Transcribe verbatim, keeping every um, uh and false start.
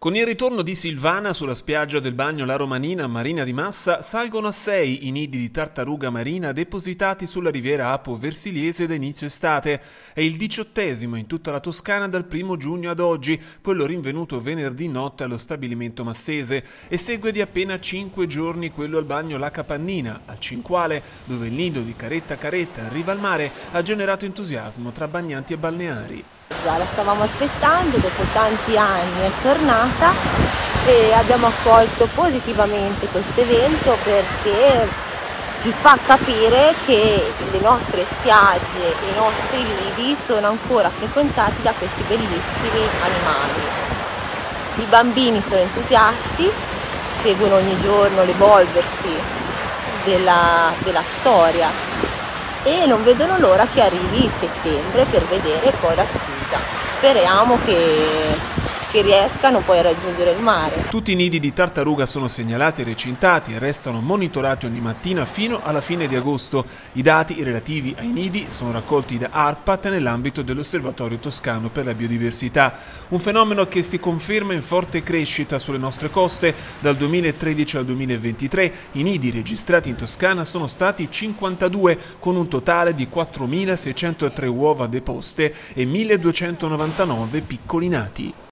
Con il ritorno di Silvana sulla spiaggia del Bagno La Romanina a Marina di Massa salgono a sei i nidi di tartaruga marina depositati sulla riviera Apo-Versiliese da inizio estate. È il diciottesimo in tutta la Toscana dal primo giugno ad oggi, quello rinvenuto venerdì notte allo stabilimento massese, e segue di appena cinque giorni quello al Bagno La Capannina, al Cinquale, dove il nido di Caretta Caretta in riva al mare ha generato entusiasmo tra bagnanti e balneari. La stavamo aspettando, dopo tanti anni è tornata e abbiamo accolto positivamente questo evento perché ci fa capire che le nostre spiagge e i nostri lidi sono ancora frequentati da questi bellissimi animali. I bambini sono entusiasti, seguono ogni giorno l'evolversi della, della storia e non vedono l'ora che arrivi settembre per vedere poi la sfida. Speriamo che, che riescano poi a raggiungere il mare. Tutti i nidi di tartaruga sono segnalati e recintati e restano monitorati ogni mattina fino alla fine di agosto. I dati relativi ai nidi sono raccolti da ARPAT nell'ambito dell'Osservatorio Toscano per la Biodiversità. Un fenomeno che si conferma in forte crescita sulle nostre coste. Dal duemilatredici al duemilaventitré i nidi registrati in Toscana sono stati cinquantadue, con un totale di quattromilaseicentotre uova deposte e milleduecentonovantanove piccoli nati.